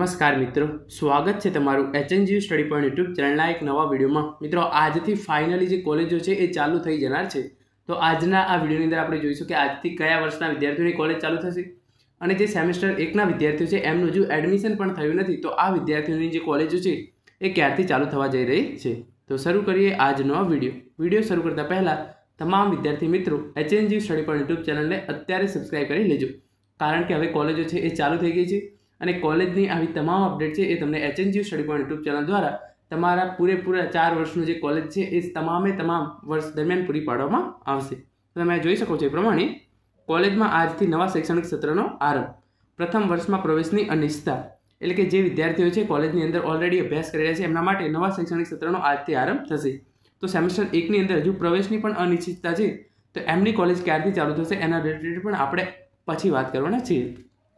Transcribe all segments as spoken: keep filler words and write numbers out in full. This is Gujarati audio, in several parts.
नमस्कार मित्रों, स्वागत है तमारू HNG study point YouTube channel एक नवा वीडियो में। मित्रों, आज थी फाइनली जो कॉलेजों है ये चालू थी जनार है। तो आजना आ वीडियो अंदर आपणे जोईशुं कि आजथी कया वर्षना विद्यार्थीओनी कॉलेज चालू थशे अने जे सेमेस्टर एक ना विद्यार्थीओ छे एमनुं हजू एडमिशन पण थयुं नथी। तो आ विद्यार्थीओनी जे कॉलेजो छे ए क्यारथी चालू थवा जई रही छे। तो शुरू करिए आजनो वीडियो। वीडियो शुरू करता पहला तमाम विद्यार्थी मित्रों HNG study point YouTube channel ने अत्यारे सब्सक्राइब करी लेजो, कारण के हवे कॉलेजो छे ए चालू थई गई छे અને કોલેજની આવી તમામ અપડેટ છે એ તમને HNG study point YouTube channel દ્વારા તમારા પૂરેપૂરા ચાર વર્ષનું જે કોલેજ છે એ તમામે તમામ વર્ષ દરમિયાન પૂરી પાડવામાં આવશે। તો તમે જોઈ શકો છો એ પ્રમાણે કોલેજમાં આજથી નવા શૈક્ષણિક સત્રનો આરંભ। પ્રથમ વર્ષમાં પ્રવેશની અનિશ્ચિતતા એટલે કે જે વિદ્યાર્થીઓ છે કોલેજની અંદર ઓલરેડી અભ્યાસ કરી રહ્યા છે એમના માટે નવા શૈક્ષણિક સત્રનો આજથી આરંભ થશે। તો સેમેસ્ટર એકની અંદર હજુ પ્રવેશની પણ અનિશ્ચિતતા છે, તો એમની કોલેજ ક્યારથી ચાલુ થશે એના રિલેટેડ પણ આપણે પછી વાત કરવાના છીએ।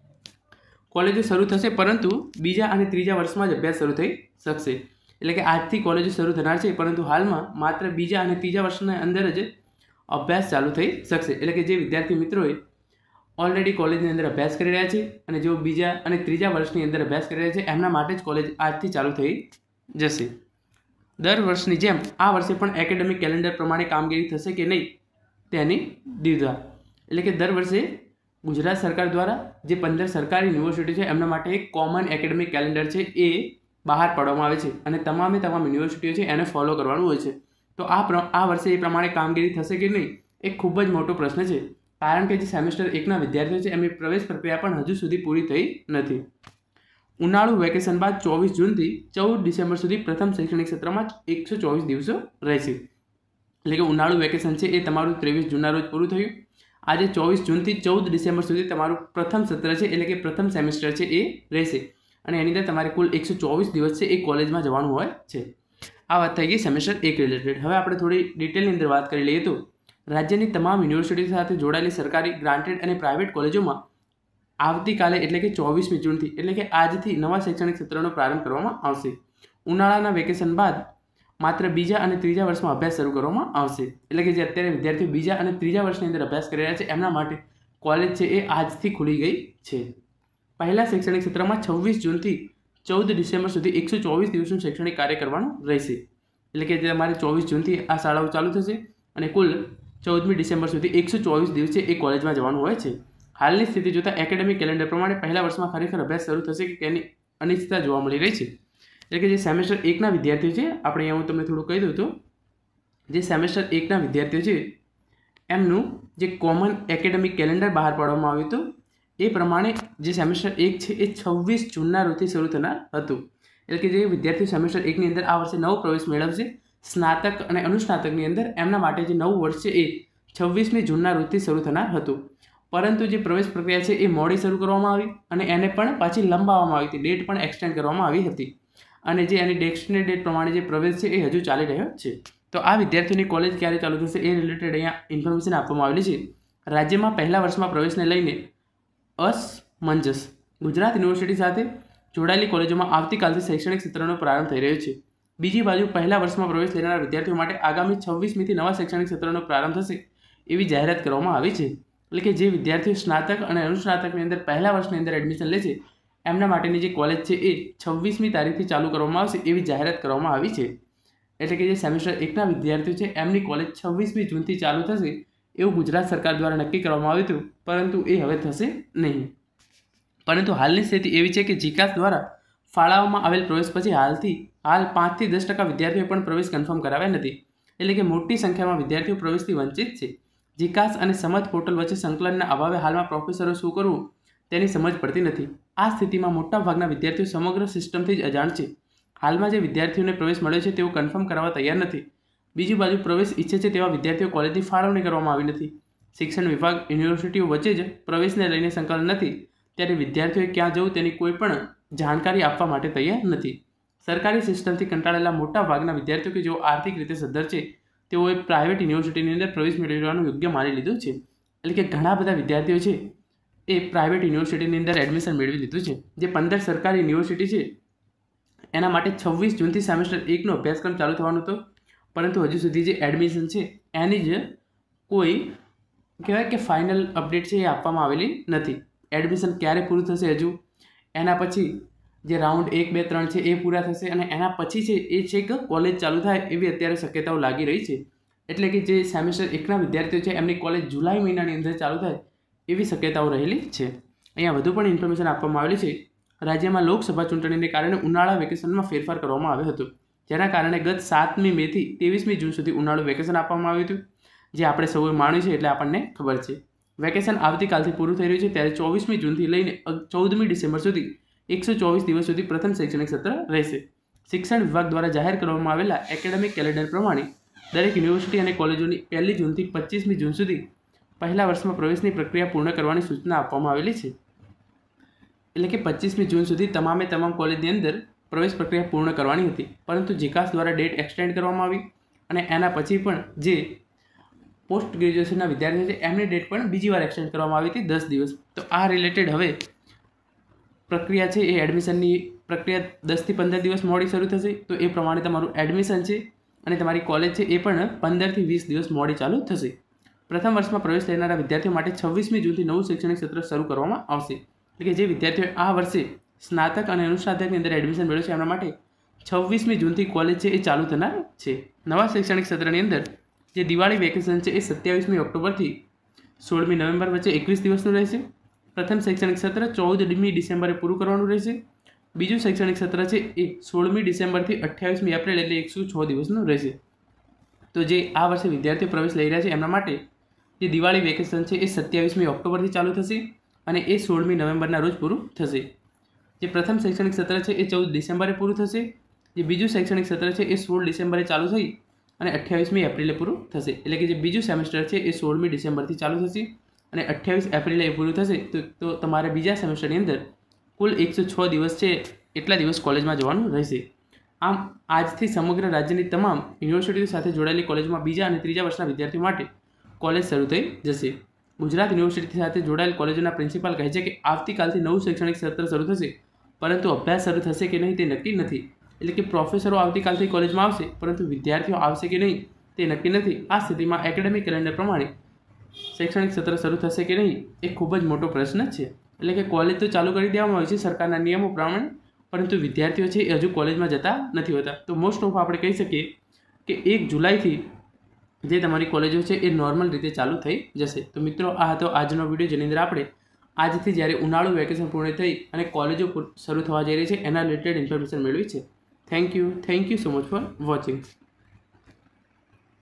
कॉलेजों शुरू थशे परंतु बीजा और तीजा वर्ष में ज अभ्यास शुरू थई शकशे। एटले के आजथी कॉलेजों शुरू थनार छे, परंतु हाल में मात्र बीजा और तीजा वर्षना अंदर ज अभ्यास चालू थई शकशे। एटले के जे विद्यार्थी मित्रोए ऑलरेडी कॉलेजनी अंदर अभ्यास करी रह्या छे अने जो बीजा और तीजा वर्षनी अंदर अभ्यास करी रह्या छे एमना माटे ज कॉलेज आजथी चालू थई जशे। दर वर्षनी जेम आ वर्षे पण एकेडमिक केलेंडर प्रमाणे कामगीरी थशे के नहीं तेनी द्विधा एटले के दर वर्षे गुजरात सरकार द्वारा जे पंदर सरकारी यूनिवर्सिटी है एमना माटे एक कॉमन एकेडमिक केलेंडर है ए बहार पाडवामां आवे छे अने तमामे तमाम यूनिवर्सिटीओ छे एने फॉलो करवानुं होय छे। तो आ आ वर्षे ए प्रमाणे कामगीरी थशे के नहीं एक खूब ज मोटो प्रश्न है, कारण के जे सेमेस्टर एक ना विद्यार्थीओ छे एमनी प्रवेश प्रक्रिया पण हजू सुधी पूरी थई नथी। उनाळु वेकेशन बाद चौबीस जून थी चौदह डिसेम्बर सुधी प्रथम शैक्षणिक सत्र में एक सौ चौबीस दिवसों रहेशे। एटले के उनाळु वेकेशन है ए तमारुं तेवीस जूनना रोज पूरुं थयुं। आज चौबीस जून थी चौदह डिसेम्बर सुधी तमारुं प्रथम सत्र है एटले के प्रथम सेमेस्टर है ए रहेशे अने एनी अंदर तमारे कुल एक सौ चौबीस दिवस है ए कॉलेज में जवानुं होय छे। आ वात थई गई सेमेस्टर एक रिलेटेड। हवे आपणे थोड़ी डिटेलनी अंदर बात करी लईए तो राज्यनी तमाम यूनिवर्सिटी साथे जोड़ायेली सरकारी ग्रांटेड और प्राइवेट कॉलेजों में आवती काले एटले के चौबीसमी जून थी एटले के आजथी नवा शैक्षणिक सत्रनो प्रारंभ करवामां आवशे। उनाळाना वेकेशन बाद मात्र बीजा और तीजा वर्ष में अभ्यास शुरू करवामां आवशे। एटले के जे अत्यारे विद्यार्थीओ बीजा और तीजा वर्षनी अंदर अभ्यास करी रह्या छे एमना माटे कॉलेज छे ए आजथी खुली गई छे। पहला शैक्षणिक सत्र में छब्बीस जून थी चौदह डिसेम्बर सुधी एक सौ चौबीस दिवसनुं शैक्षणिक कार्य करवानुं रहेशे। एटले के जे तमारे चौबीस जून थी आ शाळाओ चालू थशे अने कुल चौदहमी डिसेम्बर सुधी एक सौ चौबीस दिवस ए कॉलेज में जवानुं होय छे। हालनी स्थिति जोता एकेडमिक केलेंडर प्रमाणे पहला वर्ष में खरेखर अभ्यास शुरू थशे के तेनी अनिश्चितता जोवा मळी रही छे। એટલે કે જે સેમેસ્ટર એકના વિદ્યાર્થીઓ છે આપણે અહીંયા હું તમને થોડું કહી દઉં તો જે સેમેસ્ટર એકના વિદ્યાર્થીઓ છે એમનું જે કોમન એકેડેમિક કેલેન્ડર બહાર પાડવામાં આવ્યું હતું એ પ્રમાણે જે સેમેસ્ટર એક છે એ છવ્વીસ જૂનના રોજથી શરૂ થનાર હતું। એટલે કે જે વિદ્યાર્થીઓ સેમેસ્ટર એકની અંદર આ વર્ષે નવો પ્રવેશ મેળવશે સ્નાતક અને અનુસ્નાતકની અંદર એમના માટે જે નવું વર્ષ છે એ છવ્વીસમી જૂનના રોજથી શરૂ થનાર હતું, પરંતુ જે પ્રવેશ પ્રક્રિયા છે એ મોડી શરૂ કરવામાં આવી અને એને પણ પાછી લંબાવવામાં આવી હતી, ડેટ પણ એક્સટેન્ડ કરવામાં આવી હતી અને જે એની ડેસ્ટિનેટ ડેટ પ્રમાણે જે પ્રવેશ છે એ હજુ ચાલી રહ્યો છે। તો આ વિદ્યાર્થીઓની કોલેજ ક્યારે ચાલુ થશે એ રિલેટેડ અહીંયા ઇન્ફોર્મેશન આપવામાં આવેલી છે। રાજ્યમાં પહેલા વર્ષમાં પ્રવેશને લઈને અસમંજસ ગુજરાત યુનિવર્સિટી સાથે જોડાયેલી કોલેજોમાં આવતીકાલથી શૈક્ષણિક સત્રનો પ્રારંભ થઈ રહ્યો છે। બીજી બાજુ પહેલા વર્ષમાં પ્રવેશ લેનારા વિદ્યાર્થીઓ માટે આગામી છવ્વીસમીથી નવા શૈક્ષણિક સત્રનો પ્રારંભ થશે એવી જાહેરાત કરવામાં આવી છે। એટલે કે જે વિદ્યાર્થીઓ સ્નાતક અને અનુસ્નાતકની અંદર પહેલા વર્ષની અંદર એડમિશન લે છે એમના માટેની જે કોલેજ છે એ છવ્વીસમી તારીખથી ચાલુ કરવામાં આવશે એવી જાહેરાત કરવામાં આવી છે। એટલે કે જે સેમેસ્ટર એકના વિદ્યાર્થીઓ છે એમની કોલેજ છવ્વીસમી જૂનથી ચાલુ થશે એવું ગુજરાત સરકાર દ્વારા નક્કી કરવામાં આવ્યું હતું, પરંતુ એ હવે થશે નહીં। પરંતુ હાલની સ્થિતિ એવી છે કે જીકાસ દ્વારા ફાળવવામાં આવેલ પ્રવેશ પછી હાલથી હાલ પાંચથી દસ ટકા વિદ્યાર્થીઓ પણ પ્રવેશ કન્ફર્મ કરાવ્યા નથી। એટલે કે મોટી સંખ્યામાં વિદ્યાર્થીઓ પ્રવેશથી વંચિત છે। જીકાસ અને સમજ પોર્ટલ વચ્ચે સંકલનના અભાવે હાલમાં પ્રોફેસરો શું કરવું તેની સમજ પડતી નથી। આ સ્થિતિમાં મોટાભાગના વિદ્યાર્થીઓ સમગ્ર સિસ્ટમથી જ અજાણ છે। હાલમાં જે વિદ્યાર્થીઓને પ્રવેશ મળ્યો છે તેઓ કન્ફર્મ કરાવવા તૈયાર નથી। બીજી બાજુ પ્રવેશ ઈચ્છે છે તેવા વિદ્યાર્થીઓ કોલેજની ફાળવણી કરવામાં આવી નથી। શિક્ષણ વિભાગ યુનિવર્સિટીઓ વચ્ચે જ પ્રવેશને લઈને સંકલન નથી, ત્યારે વિદ્યાર્થીઓએ ક્યાં જવું તેની કોઈ પણ જાણકારી આપવા માટે તૈયાર નથી। સરકારી સિસ્ટમથી કંટાળેલા મોટાભાગના વિદ્યાર્થીઓ કે જેઓ આર્થિક રીતે સદ્ધર છે તેઓએ પ્રાઇવેટ યુનિવર્સિટીની અંદર પ્રવેશ મેળવવાનું યોગ્ય માની લીધું છે। એટલે કે ઘણા બધા વિદ્યાર્થીઓ છે એ પ્રાઇવેટ યુનિવર્સિટીની અંદર એડમિશન મેળવી લીધું છે। જે પંદર સરકારી યુનિવર્સિટી છે એના માટે છવ્વીસ જૂનથી સેમેસ્ટર એકનો અભ્યાસક્રમ ચાલુ થવાનો હતો, પરંતુ હજુ સુધી જે એડમિશન છે એની જ કોઈ કહેવાય કે ફાઇનલ અપડેટ છે એ આપવામાં આવેલી નથી। એડમિશન ક્યારે પૂરું થશે હજુ એના પછી જે રાઉન્ડ એક બે ત્રણ છે એ પૂરા થશે અને એના પછી છે એ છેક કોલેજ ચાલુ થાય એવી અત્યારે શક્યતાઓ લાગી રહી છે. એટલે કે જે સેમેસ્ટર એકના વિદ્યાર્થીઓ છે એમની કોલેજ જુલાઈ મહિનાની અંદર ચાલુ થાય એવી શક્યતાઓ રહેલી છે. અહીંયા વધુ પણ ઇન્ફોર્મેશન આપવામાં આવેલી છે. રાજ્યમાં લોકસભા ચૂંટણીને કારણે ઉનાળા વેકેશનમાં ફેરફાર કરવામાં આવ્યો હતો, જેના કારણે ગત સાતમી મેથી ત્રેવીસમી જૂન સુધી ઉનાળુ વેકેશન આપવામાં આવ્યું હતું, જે આપણે સૌએ માણ્યું છે એટલે આપણને ખબર છે. વેકેશન આવતીકાલથી પૂરું થઈ રહ્યું છે, ત્યારે ચોવીસમી જૂનથી લઈને ચૌદમી ડિસેમ્બર સુધી એકસો ચોવીસ દિવસ સુધી પ્રથમ શૈક્ષણિક સત્ર રહેશે. શિક્ષણ વિભાગ દ્વારા જાહેર કરવામાં આવેલા એકેડેમિક કેલેન્ડર પ્રમાણે દરેક યુનિવર્સિટી અને કોલેજોની પહેલી જૂનથી પચીસમી જૂન સુધી પહેલા વર્ષમાં પ્રવેશની પ્રક્રિયા પૂર્ણ કરવાની સૂચના આપવામાં આવેલી છે. એટલે કે પચીસમી જૂન સુધી તમામે તમામ કોલેજની અંદર પ્રવેશ પ્રક્રિયા પૂર્ણ કરવાની હતી, પરંતુ જીકાસ દ્વારા ડેટ એક્સટેન્ડ કરવામાં આવી અને એના પછી પણ જે પોસ્ટ ગ્રેજ્યુએશનના વિદ્યાર્થીઓ છે એમની ડેટ પણ બીજી વાર એક્સટેન્ડ કરવામાં આવી હતી દસ દિવસ. તો આ રિલેટેડ હવે પ્રક્રિયા છે એ એડમિશનની પ્રક્રિયા દસથી પંદર દિવસ મોડી શરૂ થશે. તો એ પ્રમાણે તમારું એડમિશન છે અને તમારી કોલેજ છે એ પણ પંદરથી વીસ દિવસ મોડી ચાલુ થશે. પ્રથમ વર્ષમાં પ્રવેશ લેનારા વિદ્યાર્થીઓ માટે છવ્વીસમી જૂનથી નવું શૈક્ષણિક સત્ર શરૂ કરવામાં આવશે. એટલે કે જે વિદ્યાર્થીઓએ આ વર્ષે સ્નાતક અને અનુસ્નાતકની અંદર એડમિશન મેળવ્યું છે એમના માટે છવ્વીસમી જૂનથી કોલેજ છે એ ચાલુ થનાર છે. નવા શૈક્ષણિક સત્રની અંદર જે દિવાળી વેકેશન છે એ સત્યાવીસમી ઓક્ટોબરથી સોળમી નવેમ્બર વચ્ચે એકવીસ દિવસનું રહેશે. પ્રથમ શૈક્ષણિક સત્ર ચૌદમી ડિસેમ્બરે પૂરું કરવાનું રહેશે. બીજું શૈક્ષણિક સત્ર છે એ સોળમી ડિસેમ્બરથી અઠ્યાવીસમી એપ્રિલ એટલે એકસો છ દિવસનું રહેશે. તો જે આ વર્ષે વિદ્યાર્થીઓ પ્રવેશ લઈ રહ્યા છે એમના માટે જે દિવાળી વેકેશન છે એ સત્યાવીસમી ઓક્ટોબરથી ચાલુ થશે અને એ સોળમી નવેમ્બરના રોજ પૂરું થશે. જે પ્રથમ શૈક્ષણિક સત્ર છે એ ચૌદ ડિસેમ્બરે પૂરું થશે. જે બીજું શૈક્ષણિક સત્ર છે એ સોળ ડિસેમ્બરે ચાલુ થઈ અને અઠ્યાવીસમી એપ્રિલે પૂરું થશે. એટલે કે જે બીજું સેમેસ્ટર છે એ સોળમી ડિસેમ્બરથી ચાલુ થશે અને અઠ્યાવીસ એપ્રિલે એ પૂરું થશે. તો તો તમારે બીજા સેમેસ્ટરની અંદર કુલ એકસો છ દિવસ છે એટલા દિવસ કોલેજમાં જવાનું રહેશે. આમ આજથી સમગ્ર રાજ્યની તમામ યુનિવર્સિટીઓ સાથે જોડાયેલી કોલેજમાં બીજા અને ત્રીજા વર્ષના વિદ્યાર્થીઓ માટે કોલેજ શરૂ થઈ જશે. ગુજરાત યુનિવર્સિટી સાથે જોડાયેલ કોલેજોના પ્રિન્સિપાલ કહે છે કે આવતીકાલથી નવું શૈક્ષણિક સત્ર શરૂ થશે, પરંતુ અભ્યાસ શરૂ થશે કે નહીં તે નક્કી નથી. એટલે કે પ્રોફેસરો આવતીકાલથી કોલેજમાં આવશે, પરંતુ વિદ્યાર્થીઓ આવશે કે નહીં તે નક્કી નથી. આ સ્થિતિમાં એકેડેમિક કેલેન્ડર પ્રમાણે શૈક્ષણિક સત્ર શરૂ થશે કે નહીં એ ખૂબ જ મોટો પ્રશ્ન છે. એટલે કે કોલેજ તો ચાલુ કરી દેવામાં આવી છે સરકારના નિયમો પ્રમાણે, પરંતુ વિદ્યાર્થીઓ છે એ હજુ કોલેજમાં જતા નથી હોતા. તો મોસ્ટ ઓફ આપણે કહી શકીએ કે એક જુલાઈથી જે તમારી કોલેજો છે એ નોર્મલ રીતે ચાલુ થઈ જશે. તો મિત્રો આ હતો આજનો વિડીયો, જેની અંદર આપણે આજથી જ્યારે ઉનાળુ વેકેશન પૂર્ણ થઈ અને કોલેજો શરૂ થવા જઈ રહી છે એના રિલેટેડ ઇન્ફોર્મેશન મેળવી છે. Thank you thank you so much for watching.